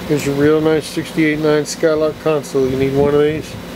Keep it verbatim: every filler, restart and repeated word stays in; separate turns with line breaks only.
Here's your real nice sixty-eight nine Skylark console. You need one of these?